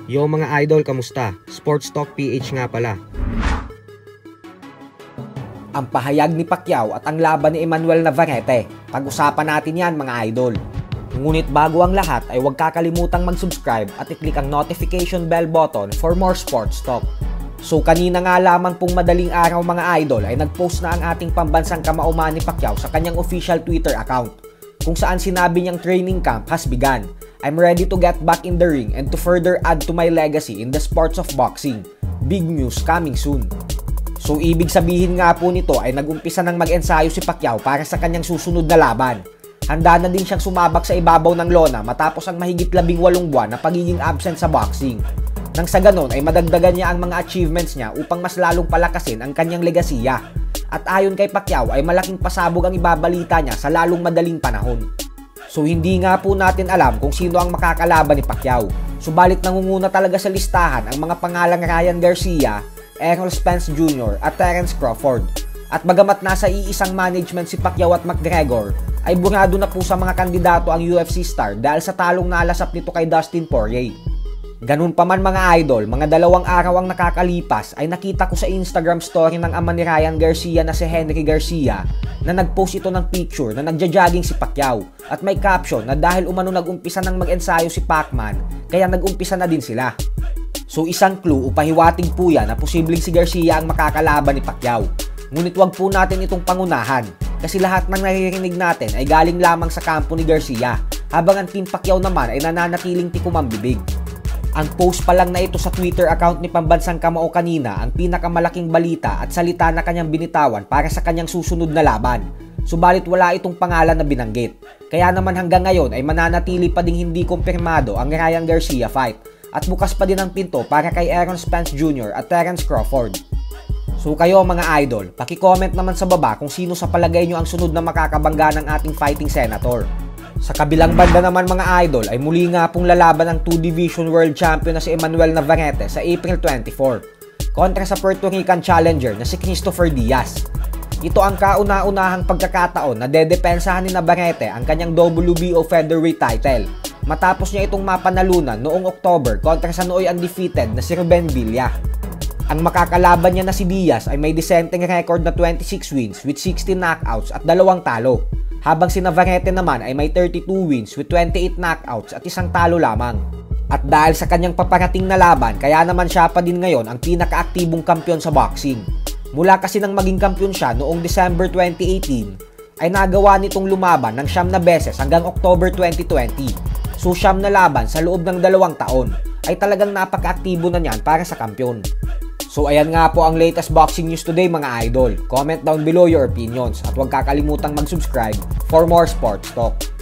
Yo mga idol, kamusta? Sports Talk PH nga pala. Ang pahayag ni Pacquiao at ang laban ni Emmanuel Navarrete. Pag-usapan natin yan mga idol. Ngunit bago ang lahat ay huwag kakalimutang mag-subscribe at i-click ang notification bell button for more sports talk. So kanina nga lamang pong madaling araw mga idol ay nag-post na ang ating pambansang kamauman ni Pacquiao sa kanyang official Twitter account, kung saan sinabi niyang training camp has begun. I'm ready to get back in the ring and to further add to my legacy in the sports of boxing. Big news coming soon. So ibig sabihin nga po nito ay nag-umpisa ng mag-ensayo si Pacquiao para sa kanyang susunod na laban. Handa na din siyang sumabak sa ibabaw ng lona matapos ang mahigit 18 buwan na pagiging absent sa boxing. Nang sa ganon ay madagdagan niya ang mga achievements niya upang mas lalong palakasin ang kanyang legasiya. At ayon kay Pacquiao ay malaking pasabog ang ibabalita niya sa lalong madaling panahon. So hindi nga po natin alam kung sino ang makakalaban ni Pacquiao. Subalit nangunguna talaga sa listahan ang mga pangalang Ryan Garcia, Errol Spence Jr. at Terence Crawford. At bagamat nasa iisang management si Pacquiao at McGregor, ay burado na po sa mga kandidato ang UFC star dahil sa talong nalasap nito kay Dustin Poirier. Ganun pa man mga idol, mga 2 araw ang nakakalipas ay nakita ko sa Instagram story ng ama ni Ryan Garcia na si Henry Garcia na nagpost ito ng picture na nagja-jogging si Pacquiao at may caption na dahil umano nag-umpisa ng mag-ensayo si Pacman kaya nag-umpisa na din sila. So isang clue o pahiwatig po yan na posibleng si Garcia ang makakalaban ni Pacquiao. Ngunit wag po natin itong pangunahan kasi lahat ng naririnig natin ay galing lamang sa kampo ni Garcia habang ang Team Pacquiao naman ay nananatiling tikum ang bibig. Ang post pa lang na ito sa Twitter account ni pambansang kamao kanina ang pinakamalaking balita at salita na kanyang binitawan para sa kanyang susunod na laban. Subalit wala itong pangalan na binanggit. Kaya naman hanggang ngayon ay mananatili pa ding hindi kumpirmado ang Ryan Garcia fight at bukas pa din ang pinto para kay Errol Spence Jr. at Terence Crawford. So kayo mga idol, paki-comment naman sa baba kung sino sa palagay nyo ang sunod na makakabangga ng ating fighting senator. Sa kabilang banda naman mga idol ay muli nga pong lalaban ang 2-division world champion na si Emmanuel Navarrete sa April 24 kontra sa Puerto Rican challenger na si Christopher Diaz. Ito ang kauna-unahang pagkakataon na dedepensahan ni Navarrete ang kanyang WBO featherweight title matapos niya itong mapanalunan noong October kontra sa nooy undefeated na si Ruben Villa. Ang makakalaban niya na si Diaz ay may disenteng record na 26 wins with 16 knockouts at 2 talo. Habang si Navarrete naman ay may 32 wins with 28 knockouts at 1 talo lamang. At dahil sa kanyang paparating na laban, kaya naman siya pa din ngayon ang pinakaaktibong kampiyon sa boxing. Mula kasi nang maging kampiyon siya noong December 2018, ay nagawa nitong lumaban ng 9 na beses hanggang October 2020. So 9 na laban sa loob ng 2 taon, ay talagang napakaaktibo na niyan para sa kampiyon. So ayan nga po ang latest boxing news today mga idol. Comment down below your opinions at huwag kakalimutang mag-subscribe for more sports talk.